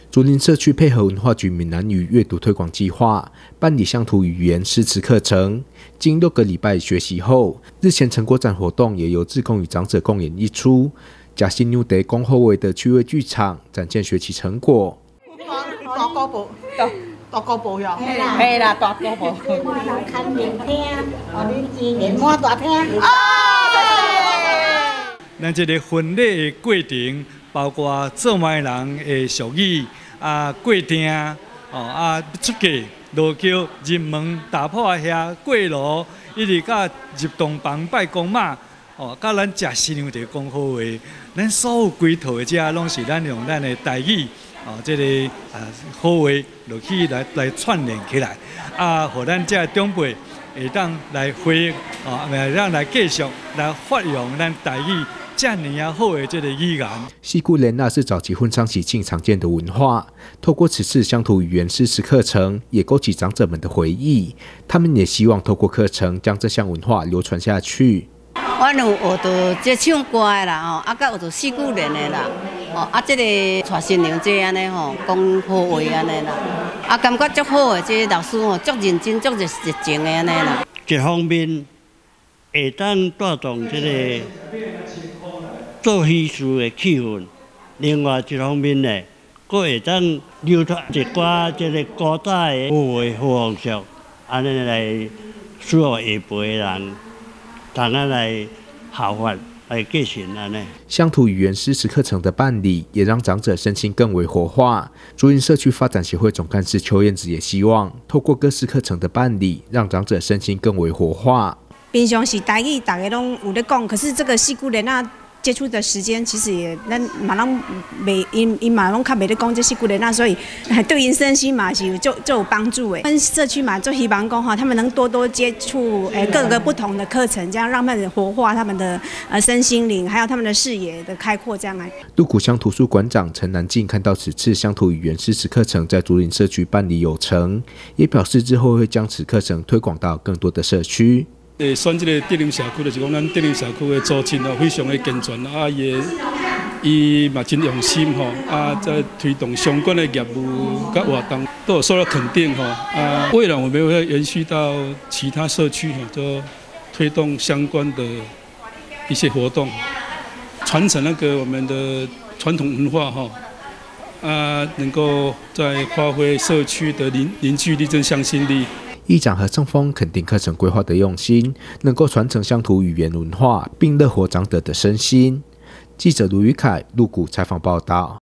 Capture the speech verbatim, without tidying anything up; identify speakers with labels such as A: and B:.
A: 竹林社区配合文化局闽南语阅读推广计划，办理乡土语言诗词课程。经六个礼拜学习后，日前成果展活动也由志工与长者共演一出，假新牛德恭后卫的趣味剧场展现学习成果。
B: 大鼓步，大大鼓步呀，
C: 嘿啦，大鼓步。我人看面听，我恁资源满大听。啊！
D: 咱这个婚礼的过程，包括做媒人的俗语啊、过程哦啊出嫁、落桥、入门、打破遐过路，一直到入洞房拜公妈哦，到咱食新娘的讲好话，咱所有规套的遮拢是咱用咱的台语。哦，这个啊好话落去来来串联起来，啊，互咱这长辈会当来回忆，啊，会当来继续来发扬咱台语这样啊好的这个语言。
A: 戏姑莲娜是早期婚丧喜庆常见的文化，透过此次乡土语言诗词课程，也勾起长者们的回忆。他们也希望透过课程将这项文化流传下去。
E: 我有学到这唱歌的啦，吼，啊，甲学到四句联的啦，哦，啊，这个带新娘这安尼吼，讲好话安尼啦，啊，感觉足好的，这个老师吼，足认真、足热热情的安尼啦。
F: 一方面会当带动这个做喜事的气氛，另外一方面呢，佫会当流传一寡这个古代的好话好风俗，安尼来使下辈的人。当然来效法来继承安尼。
A: 乡土语言诗词课程的办理，也让长者身心更为活化。竹林社区发展协会总干事邱燕子也希望，透过各式课程的办理，让长者身心更为活化。
G: 平常是台语，大家拢有咧讲，可是这个戏姑莲娜接触的时间，其实也咱嘛拢袂因因嘛拢较袂咧讲这戏姑莲娜，所以对因身心嘛是有就就有帮助诶。跟社区嘛就希望讲哈，他们能多多接触诶各个不同的课程，这样让他们活化他们的呃身心灵，还有他们的视野的开阔，这样来。
A: 鹿谷乡图书馆长陈南进看到此次乡土语言诗词课程在竹林社区办理有成，也表示之后会将此课程推广到更多的社区。
H: 诶，选这个德林社区，就是讲咱德林社区的组织哦，非常的健全啊，伊伊嘛真用心吼，啊，在推动相关的业务甲活动都有受到肯定吼，啊，未来我们会延续到其他社区吼，就推动相关的一些活动，传承那个我们的传统文化哈，啊，能够在发挥社区的凝凝聚力跟向心力。
A: 议长何正峰肯定课程规划的用心，能够传承乡土语言文化，并乐活长者的身心。记者卢宇凯鹿谷采访报道。